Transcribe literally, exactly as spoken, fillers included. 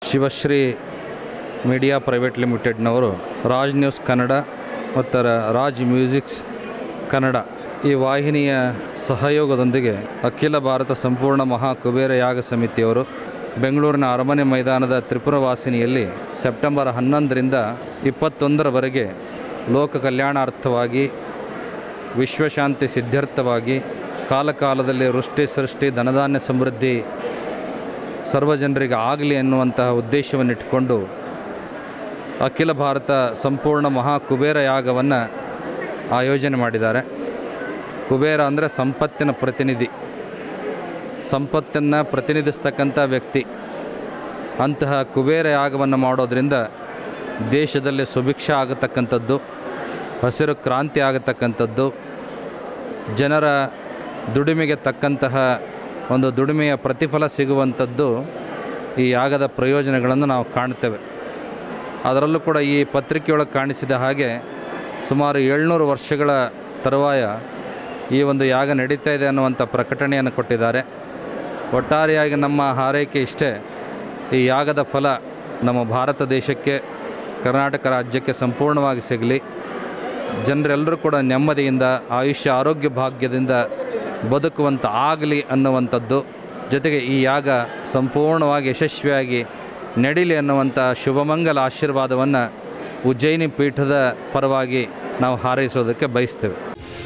Shivashree media private ಲಿಮಿಟೆಡ್ನವರು Raj news Kannada ಮತ್ತು Raj musics Kannada ಈ ವಾಹಿನಿಯ ಸಹಯೋಗದೊಂದಿಗೆ ಅಖಿಲ ಭಾರತ ಸಂಪೂರ್ಣ ಮಹಾ ಕುಬೇರ ಯಾಗ ಸಮಿತಿಯವರು ಬೆಂಗಳೂರಿನ ಅರಮನೆ ಮೈದಾನದ ತ್ರಿಪುರವಾಸಿನಿಯಲ್ಲಿ ಸೆಪ್ಟೆಂಬರ್ ಹನ್ನೊಂದರಿಂದ ಇಪ್ಪತ್ತೊಂದರವರೆಗೆ ಲೋಕ ಕಲ್ಯಾಣಾರ್ಥವಾಗಿ ವಿಶ್ವಶಾಂತಿ ಸಿದ್ಧಾರ್ಥವಾಗಿ ಕಾಲಕಾಲದಲ್ಲಿ ವೃಷ್ಟಿ ಸೃಷ್ಟಿ ಧನಧಾನ್ಯ ಸಮೃದ್ಧಿ ಸರ್ವಜನರಿಗೆ ಆಗಲಿ ಎನ್ನುವಂತಹ ಉದ್ದೇಶವನ್ನಿಟ್ಟುಕೊಂಡು ಅಖಿಲ ಭಾರತ ಸಂಪೂರ್ಣ ಮಹಾ ಕುಬೇರ ಯಾಗವನ್ನು ಆಯೋಜನೆ ಮಾಡಿದ್ದಾರೆ. ಕುಬೇರ ಅಂದರೆ ಸಂಪತ್ತಿನ ಪ್ರತಿನಿಧಿ, ಸಂಪತ್ತನ್ನು ಪ್ರತಿನಿಧಿಸ್ತಕ್ಕಂಥ ವ್ಯಕ್ತಿ. ಅಂತಹ ಕುಬೇರ ಯಾಗವನ್ನು ಮಾಡೋದರಿಂದ ದೇಶದಲ್ಲಿ ಸುಭಿಕ್ಷ ಆಗತಕ್ಕಂಥದ್ದು, ಹಸಿರು ಕ್ರಾಂತಿ ಆಗತಕ್ಕಂಥದ್ದು, ಜನರ ದುಡಿಮೆಗೆ ತಕ್ಕಂತಹ ಒಂದು ದುಡಿಮೆಯ ಪ್ರತಿಫಲ ಸಿಗುವಂಥದ್ದು ಈ ಯಾಗದ ಪ್ರಯೋಜನಗಳನ್ನು ನಾವು ಕಾಣ್ತೇವೆ. ಅದರಲ್ಲೂ ಕೂಡ ಈ ಪತ್ರಿಕೆಯೊಳಗೆ ಕಾಣಿಸಿದ ಹಾಗೆ ಸುಮಾರು ಏಳ್ನೂರು ವರ್ಷಗಳ ತರುವಾಯ ಈ ಒಂದು ಯಾಗ ನಡೀತಾ ಇದೆ ಅನ್ನುವಂಥ ಪ್ರಕಟಣೆಯನ್ನು ಕೊಟ್ಟಿದ್ದಾರೆ. ಒಟ್ಟಾರೆಯಾಗಿ ನಮ್ಮ ಹಾರೈಕೆ ಇಷ್ಟೇ, ಈ ಯಾಗದ ಫಲ ನಮ್ಮ ಭಾರತ ದೇಶಕ್ಕೆ, ಕರ್ನಾಟಕ ರಾಜ್ಯಕ್ಕೆ ಸಂಪೂರ್ಣವಾಗಿ ಸಿಗಲಿ. ಜನರೆಲ್ಲರೂ ಕೂಡ ನೆಮ್ಮದಿಯಿಂದ ಆಯುಷ್ಯ ಆರೋಗ್ಯ ಭಾಗ್ಯದಿಂದ ಬದುಕುವಂಥ ಆಗಲಿ ಅನ್ನುವಂಥದ್ದು, ಜೊತೆಗೆ ಈ ಯಾಗ ಸಂಪೂರ್ಣವಾಗಿ ಯಶಸ್ವಿಯಾಗಿ ನಡೀಲಿ ಅನ್ನುವಂಥ ಶುಭಮಂಗಲ ಆಶೀರ್ವಾದವನ್ನು ಉಜ್ಜಯಿನಿ ಪೀಠದ ಪರವಾಗಿ ನಾವು ಹಾರೈಸೋದಕ್ಕೆ ಬಯಸ್ತೇವೆ.